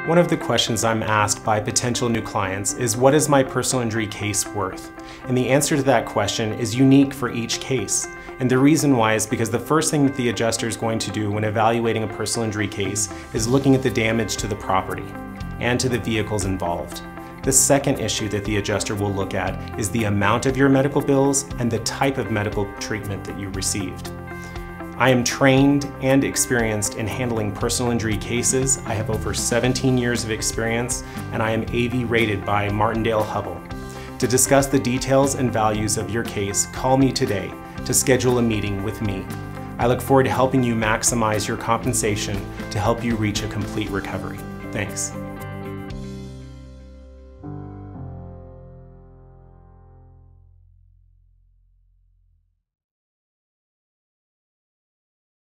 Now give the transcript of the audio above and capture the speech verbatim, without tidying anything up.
One of the questions I'm asked by potential new clients is, what is my personal injury case worth? And the answer to that question is unique for each case. And the reason why is because the first thing that the adjuster is going to do when evaluating a personal injury case is looking at the damage to the property and to the vehicles involved. The second issue that the adjuster will look at is the amount of your medical bills and the type of medical treatment that you received. I am trained and experienced in handling personal injury cases. I have over seventeen years of experience, and I am A V rated by Martindale-Hubbell. To discuss the details and values of your case, call me today to schedule a meeting with me. I look forward to helping you maximize your compensation to help you reach a complete recovery. Thanks.